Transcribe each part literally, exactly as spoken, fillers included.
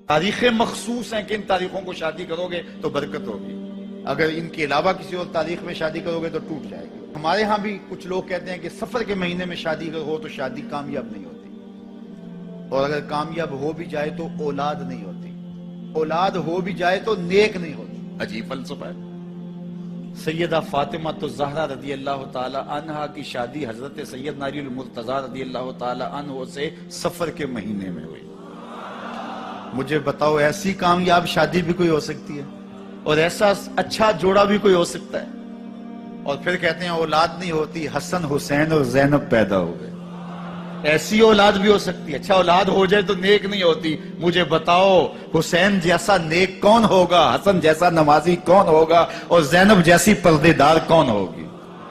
تاریخیں مخصوص ہیں کہ ان تاریخوں کو شادی کرو گے تو برکت ہوگی، اگر ان کے علاوہ کسی اور تاریخ میں شادی کرو گے تو ٹوٹ جائے گی۔ ہمارے ہاں بھی کچھ لوگ کہتے ہیں کہ سفر کے مہینے میں شادی ہو تو شادی کامیاب نہیں ہوتی، اور اگر کامیاب ہو بھی جائے تو اولاد نہیں ہوتی، اولاد ہو بھی جائے تو نیک نہیں ہوتی۔ عجیب فلسفہ ہے۔ سیدہ فاطمہ تو زہرا رضی اللہ تعالی عنہا کی شادی حضرت سیدنا علی المرتضیٰ رضی اللہ تعالی عنہ سے سفر کے مہینے میں ہوئی۔ مجھے بتاؤ ایسی کامیاب شادی بھی کوئی ہو سکتی ہے، اور ایسا اچھا جوڑا بھی کوئی ہو سکتا ہے؟ اور پھر کہتے ہیں اولاد نہیں ہوتی، حسن حسین اور زینب پیدا ہو گئے۔ ایسی اولاد بھی ہو سکتی ہے، اچھا اولاد ہو جائے تو نیک نہیں ہوتی۔ مجھے بتاؤ حسین جیسا نیک کون ہوگا، حسن جیسا نمازی کون ہوگا، اور زینب جیسی پردے دار کون ہوگی؟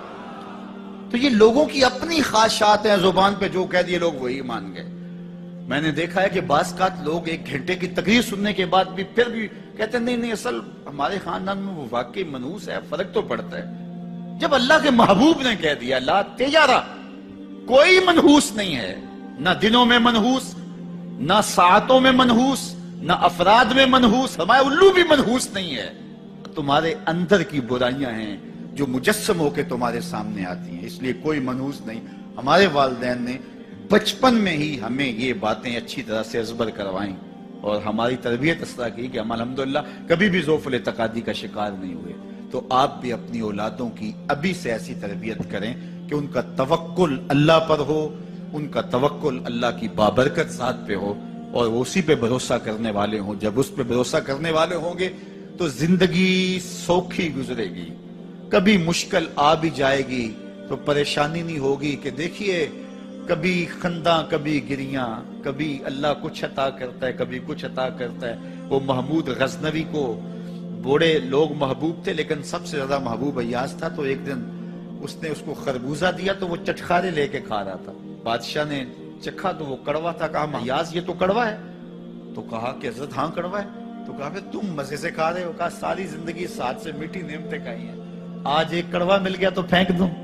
تو یہ لوگوں کی اپنی خواہشات ہیں، زبان پہ جو کہہ دیے لوگ وہی مان گئے۔ میں نے دیکھا ہے کہ بعض اوقات لوگ ایک گھنٹے کی تقریر سننے کے بعد بھی پھر بھی کہتے ہیں نہیں نہیں اصل ہمارے خاندان میں وہ واقعی منحوس ہے، فرق تو پڑتا ہے۔ جب اللہ کے محبوب نے کہہ دیا لا تیارہ، کوئی منحوس نہیں ہے، نہ دنوں میں منحوس، نہ ساعتوں میں منحوس، نہ افراد میں منحوس، ہمارے الو بھی منحوس نہیں ہے۔ تمہارے اندر کی برائیاں ہیں جو مجسم ہو کے تمہارے سامنے آتی ہیں، اس لیے کوئی منحوس نہیں۔ ہمارے والدین نے بچپن میں ہی ہمیں یہ باتیں اچھی طرح سے ازبر کروائیں، اور ہماری تربیت اس طرح کی کہ ہم الحمدللہ کبھی بھی ذوف الاعتقادی کا شکار نہیں ہوئے۔ تو آپ بھی اپنی اولادوں کی ابھی سے ایسی تربیت کریں کہ ان کا توکل اللہ پر ہو، ان کا توکل اللہ کی بابرکت ذات پہ ہو، اور وہ اسی پہ بھروسہ کرنے والے ہوں۔ جب اس پہ بھروسہ کرنے والے ہوں گے تو زندگی سوکھی گزرے گی، کبھی مشکل آ بھی جائے گی تو پریشانی نہیں ہوگی کہ دیکھیے کبھی خنداں کبھی گریاں، کبھی اللہ کچھ عطا کرتا ہے کبھی کچھ عطا کرتا ہے۔ وہ محمود غزنوی کو بوڑھے لوگ محبوب تھے، لیکن سب سے زیادہ محبوب ایاز تھا۔ تو ایک دن اس نے اس کو خربوزہ دیا تو وہ چٹخارے لے کے کھا رہا تھا۔ بادشاہ نے چکھا تو وہ کڑوا تھا، کہا ایاز یہ تو کڑوا ہے؟ تو کہا کہ حضرت ہاں کڑوا ہے۔ تو کہا پھر تم مزے سے کھا رہے ہو؟ کہا ساری زندگی ساتھ سے میٹھی نعمتیں کھائی ہیں، آج ایک کڑوا مل گیا تو پھینک دوں؟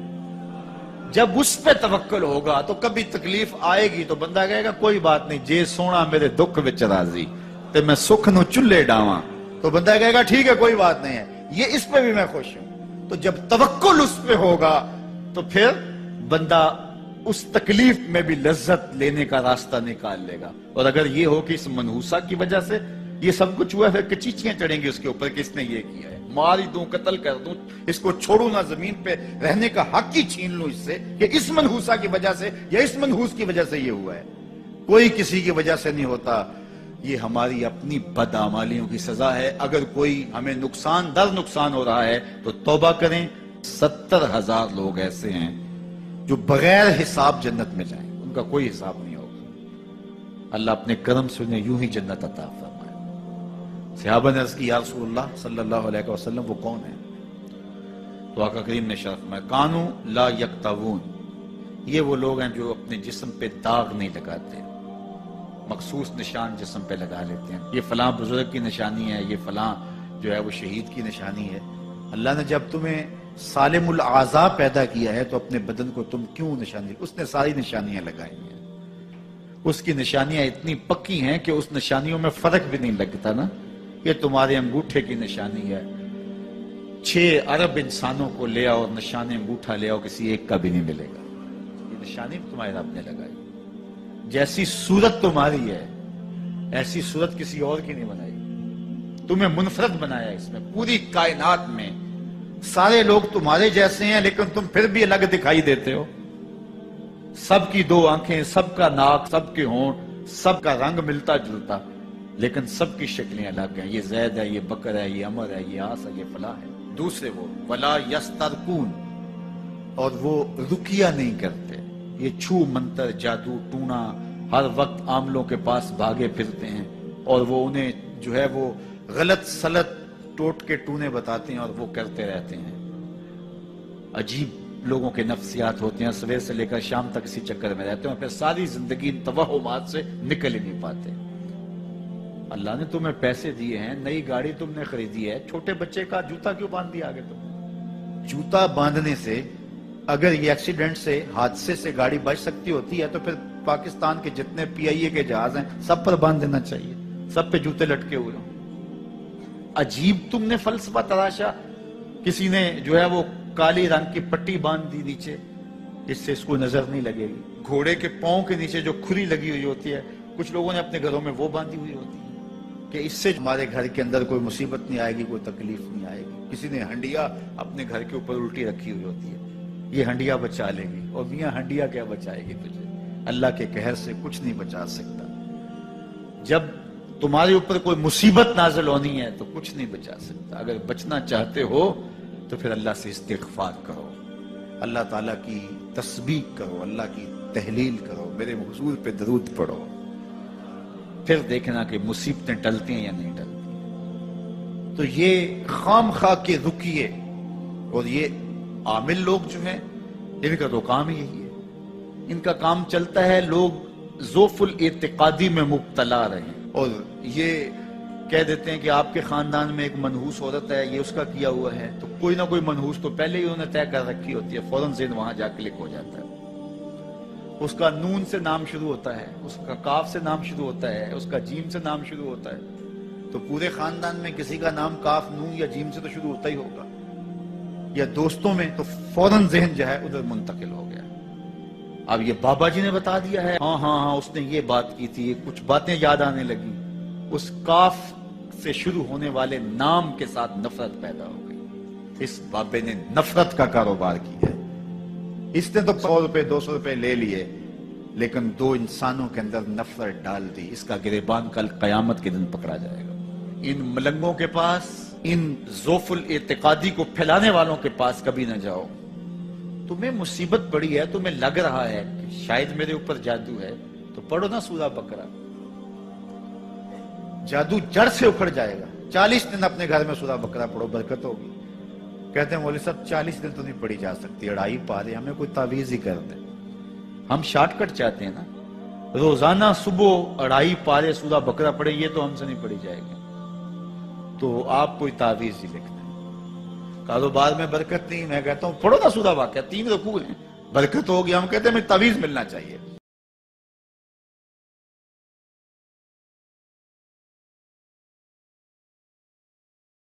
جب اس پہ توکل ہوگا تو کبھی تکلیف آئے گی تو بندہ کہے گا کوئی بات نہیں، جے سونا میرے دکھ وچ راضی تے میں سکھ نو چلے ڈاواں، تو بندہ کہے گا ٹھیک ہے کوئی بات نہیں ہے، یہ اس پہ بھی میں خوش ہوں۔ تو جب توکل اس پہ ہوگا تو پھر بندہ اس تکلیف میں بھی لذت لینے کا راستہ نکال لے گا۔ اور اگر یہ ہو کہ اس منحوسہ کی وجہ سے یہ سب کچھ ہوا ہے، پھر کچیچیاں چڑھیں گی اس کے اوپر کہ اس نے یہ کیا ہے، مار دوں قتل کر دوں، اس کو چھوڑوں نہ، زمین پہ رہنے کا حق ہی چھین لوں اس سے، کہ اس منحوسہ کی وجہ سے یا اس منحوس کی وجہ سے یہ ہوا ہے۔ کوئی کسی کی وجہ سے نہیں ہوتا، یہ ہماری اپنی بدعمالیوں کی سزا ہے۔ اگر کوئی ہمیں نقصان در نقصان ہو رہا ہے تو توبہ کریں۔ ستر ہزار لوگ ایسے ہیں جو بغیر حساب جنت میں جائیں، ان کا کوئی حساب نہیں ہوگا۔ اللہ اپنے کرم سے انہیں یوں ہی جنت عطا فرمائے۔ صحابہ نے عرض کی یا رسول اللہ صلی اللہ علیہ وسلم وہ کون ہے؟ تو آقا کریم نے شرف میں کانو لا یکتوون، یہ وہ لوگ ہیں جو اپنے جسم پہ داغ نہیں لگاتے، مخصوص نشان جسم پہ لگا لیتے ہیں، یہ فلاں بزرگ کی نشانی ہے، یہ فلاں جو ہے وہ شہید کی نشانی ہے۔ اللہ نے جب تمہیں سالم الاعضاء پیدا کیا ہے تو اپنے بدن کو تم کیوں نشانی؟ اس نے ساری نشانیاں لگائی ہیں، اس کی نشانیاں اتنی پکی ہیں کہ اس نشانیوں میں فرق بھی نہیں لگتا نا۔ یہ تمہارے انگوٹھے کی نشانی ہے، چھ ارب انسانوں کو لے آؤ اور نشان انگوٹھا لے آؤ، کسی ایک کا بھی نہیں ملے گا۔ یہ نشانی تمہارے رب نے لگائی۔ جیسی صورت تمہاری ہے ایسی صورت کسی اور کی نہیں بنائی، تمہیں منفرد بنایا اس میں۔ پوری کائنات میں سارے لوگ تمہارے جیسے ہیں لیکن تم پھر بھی الگ دکھائی دیتے ہو۔ سب کی دو آنکھیں، سب کا ناک، سب کے ہونٹ، سب کا رنگ ملتا جلتا، لیکن سب کی شکلیں الگ ہیں۔ یہ زید ہے، یہ بکر ہے، یہ عمر ہے، یہ آس ہے، یہ فلاں ہے۔ دوسرے وہ ولا یسترقون، اور وہ رکیہ نہیں کرتے، یہ چھو منتر جادو ٹونا ہر وقت عاملوں کے پاس بھاگے پھرتے ہیں، اور وہ انہیں جو ہے وہ غلط سلط ٹوٹ کے ٹونے بتاتے ہیں اور وہ کرتے رہتے ہیں۔ عجیب لوگوں کے نفسیات ہوتے ہیں، صبح سے لے کر شام تک اسی چکر میں رہتے ہیں اور پھر ساری زندگی توہمات سے نکل ہی نہیں پاتے۔ اللہ نے تمہیں پیسے دیے ہیں، نئی گاڑی تم نے خریدی ہے، چھوٹے بچے کا جوتا کیوں باندھ دیا آگے تم؟ جوتا باندھنے سے اگر یہ ایکسیڈنٹ سے، حادثے سے گاڑی بچ سکتی ہوتی ہے تو پھر پاکستان کے جتنے پی آئی اے کے جہاز ہیں سب پر باندھ دینا چاہیے۔ سب پہ جوتے لٹکے ہوئے ہوں. عجیب تم نے فلسفہ تراشا. کسی نے جو ہے وہ کالی رنگ کی پٹی باندھ دی نیچے، اس سے اس کو نظر نہیں لگے گی. گھوڑے کے پاؤں کے نیچے جو کھری لگی ہوئی ہوتی ہے، کچھ لوگوں نے اپنے گھروں میں وہ باندھی ہوئی ہوتی ہے کہ اس سے ہمارے گھر کے اندر کوئی مصیبت نہیں آئے گی، کوئی تکلیف نہیں آئے گی. کسی نے ہنڈیا اپنے گھر کے اوپر الٹی رکھی ہوئی ہوتی ہے، یہ ہنڈیا بچا لے گی. اور میاں ہنڈیا کیا بچائے گی تجھے؟ اللہ کے قہر سے کچھ نہیں بچا سکتا. جب تمہارے اوپر کوئی مصیبت نازل ہونی ہے تو کچھ نہیں بچا سکتا. اگر بچنا چاہتے ہو تو پھر اللہ سے استغفار کرو، اللہ تعالیٰ کی تسبیح کرو، اللہ کی تحلیل کرو، میرے حضور پہ درود پڑھو. پھر دیکھنا کہ مصیبتیں ٹلتی ہیں یا نہیں ٹلتی. تو یہ خام خواہ کے رکیے. اور یہ عامل لوگ جو ہیں، ان کا تو کام ہی یہی ہے. ان کا کام چلتا ہے لوگ ذوف الاعتقادی میں مبتلا رہے اور یہ کہہ دیتے ہیں کہ آپ کے خاندان میں ایک منحوس عورت ہے، یہ اس کا کیا ہوا ہے. تو کوئی نہ کوئی منحوس تو پہلے ہی انہوں نے طے کر رکھی ہوتی ہے، فوراً ذہن وہاں جا کلک ہو جاتا ہے. اس کا نون سے نام شروع ہوتا ہے، اس کا کاف سے نام شروع ہوتا ہے، اس کا جیم سے نام شروع ہوتا ہے. تو پورے خاندان میں کسی کا نام کاف، نون یا جیم سے تو شروع ہوتا ہی ہوگا. یا دوستوں میں تو فوراً ذہن جو ہے ادھر منتقل ہو گیا. اب یہ بابا جی نے بتا دیا ہے، ہاں ہاں ہاں اس نے یہ بات کی تھی، کچھ باتیں یاد آنے لگی. اس کاف سے شروع ہونے والے نام کے ساتھ نفرت پیدا ہو گئی. اس بابے نے نفرت کا کاروبار کیا ہے. اس نے تو سو روپے دو سو روپے لے لیے، لیکن دو انسانوں کے اندر نفرت ڈال دی. اس کا گریبان کل قیامت کے دن پکڑا جائے گا. ان ملنگوں کے پاس، ان ذوف الاعتقادی کو پھیلانے والوں کے پاس کبھی نہ جاؤ. تمہیں مصیبت پڑی ہے، تمہیں لگ رہا ہے کہ شاید میرے اوپر جادو ہے، تو پڑھو نا سورہ بقرہ. جادو جڑ سے اکھڑ جائے گا. چالیس دن اپنے گھر میں سورہ بقرہ پڑھو، برکت ہوگی. کہتے ہیں مولوی صاحب چالیس دن تو نہیں پڑھی جا سکتی، اڑائی پارے، ہمیں کوئی تعویذ ہی کر دیں. ہم شارٹ کٹ چاہتے ہیں نا، روزانہ صبح اڑائی پارے سورہ بقرہ پڑھیں، یہ تو ہم سے نہیں پڑھی جائے گی. تو آپ کوئی تعویذ ہی لکھ دیں. کاروبار میں برکت نہیں، میں کہتا ہوں پڑھو نا سورہ واقعہ، تین رکوع ہیں، برکت ہوگی. ہم کہتے ہیں ہمیں تعویذ ملنا چاہیے.